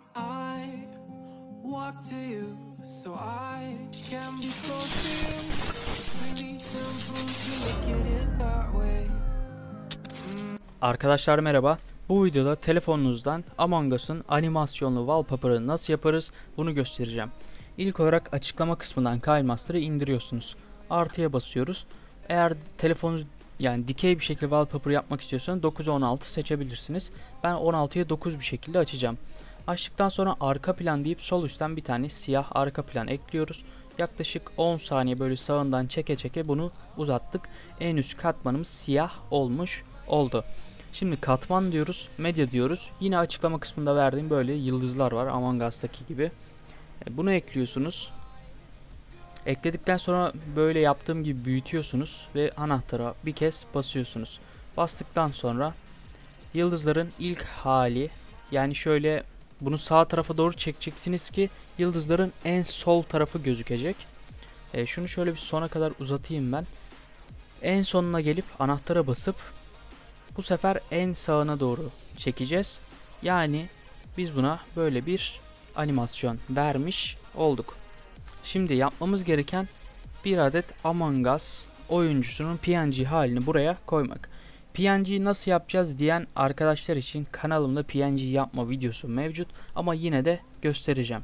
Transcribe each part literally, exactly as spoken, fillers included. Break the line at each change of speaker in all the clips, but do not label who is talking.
I walk to you so I can be close to you. It's really simple to look at it that way.
Arkadaşlar merhaba. Bu videoda telefonunuzdan Among Us'un animasyonlu wallpaper'ı nasıl yaparız bunu göstereceğim. İlk olarak açıklama kısmından KineMaster'ı indiriyorsunuz. Artıya basıyoruz. Eğer telefonunuz yani dikey bir şekilde wallpaper yapmak istiyorsanız dokuz on altı seçebilirsiniz. Ben on altıya dokuz bir şekilde açacağım. Açtıktan sonra arka plan deyip sol üstten bir tane siyah arka plan ekliyoruz. Yaklaşık on saniye böyle sağından çeke çeke bunu uzattık. En üst katmanımız siyah olmuş oldu. Şimdi katman diyoruz, medya diyoruz. Yine açıklama kısmında verdiğim böyle yıldızlar var Among Us'taki gibi. Bunu ekliyorsunuz. Ekledikten sonra böyle yaptığım gibi büyütüyorsunuz ve anahtara bir kez basıyorsunuz. Bastıktan sonra yıldızların ilk hali, yani şöyle bunu sağ tarafa doğru çekeceksiniz ki yıldızların en sol tarafı gözükecek. E, şunu şöyle bir sona kadar uzatayım ben. En sonuna gelip anahtara basıp bu sefer en sağına doğru çekeceğiz. Yani biz buna böyle bir animasyon vermiş olduk. Şimdi yapmamız gereken bir adet Among Us oyuncusunun P N G halini buraya koymak. P N G'yi nasıl yapacağız diyen arkadaşlar için kanalımda P N G yapma videosu mevcut ama yine de göstereceğim.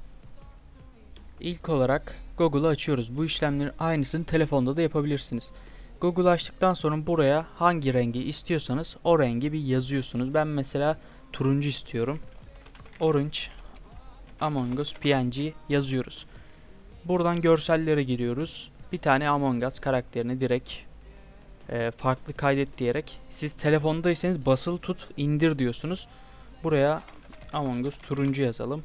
İlk olarak Google'ı açıyoruz. Bu işlemlerin aynısını telefonda da yapabilirsiniz. Google açtıktan sonra buraya hangi rengi istiyorsanız o rengi bir yazıyorsunuz. Ben mesela turuncu istiyorum. Orange Among Us P N G yazıyoruz. Buradan görsellere giriyoruz. Bir tane Among Us karakterini direkt e, farklı kaydet diyerek, siz telefondaysanız basılı tut indir diyorsunuz. Buraya Among Us turuncu yazalım.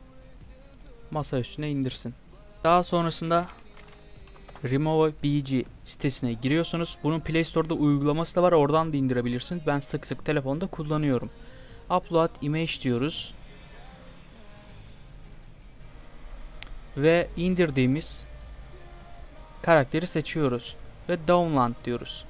Masa üstüne indirsin. Daha sonrasında Remove B G sitesine giriyorsunuz. Bunun Play Store'da uygulaması da var. Oradan da indirebilirsiniz. Ben sık sık telefonda kullanıyorum. Upload image diyoruz. Ve indirdiğimiz karakteri seçiyoruz. Ve download diyoruz.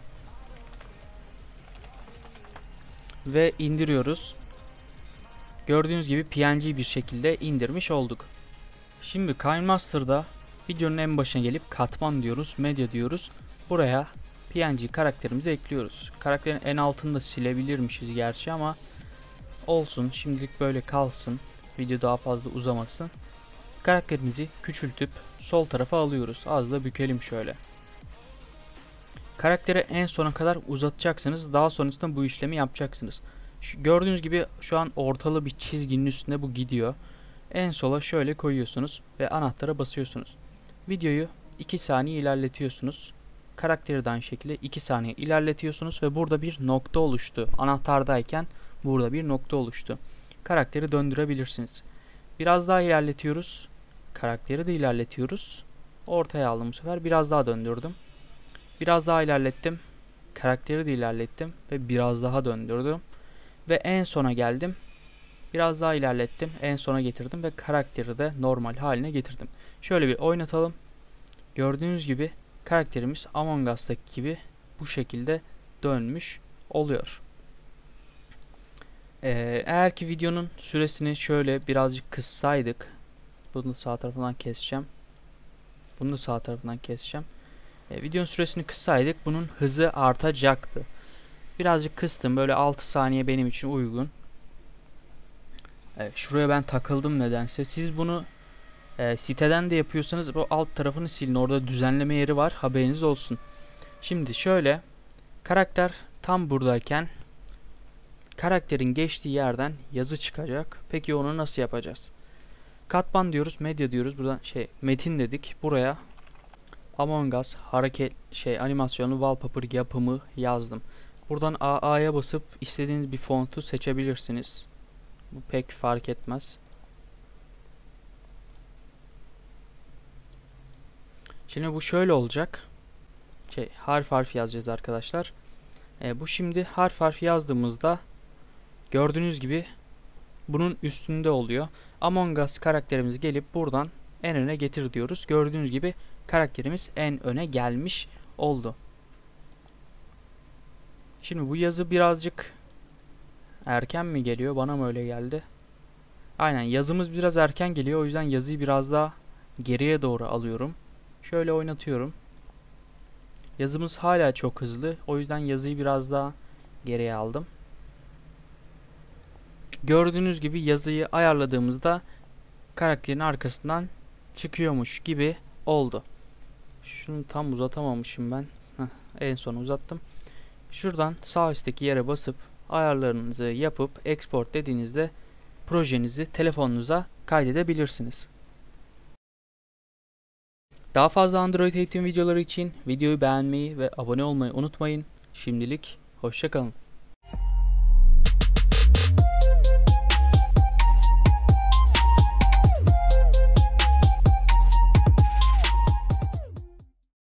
Ve indiriyoruz. Gördüğünüz gibi P N G bir şekilde indirmiş olduk. Şimdi KineMaster'da videonun en başına gelip katman diyoruz, medya diyoruz. Buraya P N G karakterimizi ekliyoruz. Karakterin en altını da silebilirmişiz gerçi ama olsun, şimdilik böyle kalsın. Video daha fazla uzamasın. Karakterimizi küçültüp sol tarafa alıyoruz. Az da bükelim şöyle. Karakteri en sona kadar uzatacaksınız. Daha sonrasında bu işlemi yapacaksınız. Şu, gördüğünüz gibi şu an ortalı bir çizginin üstünde bu gidiyor. En sola şöyle koyuyorsunuz ve anahtara basıyorsunuz. Videoyu iki saniye ilerletiyorsunuz. Karakteri de aynı şekilde iki saniye ilerletiyorsunuz ve burada bir nokta oluştu. Anahtardayken burada bir nokta oluştu. Karakteri döndürebilirsiniz. Biraz daha ilerletiyoruz. Karakteri de ilerletiyoruz. Ortaya aldım bu sefer. Biraz daha döndürdüm. Biraz daha ilerlettim. Karakteri de ilerlettim ve biraz daha döndürdüm. Ve en sona geldim. Biraz daha ilerlettim. En sona getirdim ve karakteri de normal haline getirdim. Şöyle bir oynatalım. Gördüğünüz gibi karakterimiz Among Us'taki gibi bu şekilde dönmüş oluyor. Ee, eğer ki videonun süresini şöyle birazcık kıssaydık. Bunu sağ tarafından keseceğim. Bunu da sağ tarafından keseceğim. Ee, videonun süresini kıssaydık bunun hızı artacaktı. Birazcık kıstım. Böyle altı saniye benim için uygun. Evet, şuraya ben takıldım nedense. Siz bunu e, siteden de yapıyorsanız bu alt tarafını silin. Orada düzenleme yeri var. Haberiniz olsun. Şimdi şöyle. Karakter tam buradayken karakterin geçtiği yerden yazı çıkacak. Peki onu nasıl yapacağız? Katman diyoruz. Medya diyoruz. Buradan şey metin dedik. Buraya Among Us hareket şey animasyonlu wallpaper yapımı yazdım. Buradan A A'ya basıp istediğiniz bir fontu seçebilirsiniz. Bu pek fark etmez. Şimdi bu şöyle olacak. Şey, harf harf yazacağız arkadaşlar. E, bu şimdi harf harf yazdığımızda gördüğünüz gibi bunun üstünde oluyor. Among Us karakterimizi gelip buradan en öne getir diyoruz. Gördüğünüz gibi karakterimiz en öne gelmiş oldu. Şimdi bu yazı birazcık erken mi geliyor? Bana mı öyle geldi? Aynen, yazımız biraz erken geliyor. O yüzden yazıyı biraz daha geriye doğru alıyorum. Şöyle oynatıyorum. Yazımız hala çok hızlı. O yüzden yazıyı biraz daha geriye aldım. Gördüğünüz gibi yazıyı ayarladığımızda karakterin arkasından çıkıyormuş gibi oldu. Şunu tam uzatamamışım ben. Heh, en son uzattım. Şuradan sağ üstteki yere basıp ayarlarınızı yapıp export dediğinizde projenizi telefonunuza kaydedebilirsiniz. Daha fazla Android eğitim videoları için videoyu beğenmeyi ve abone olmayı unutmayın. Şimdilik hoşça kalın.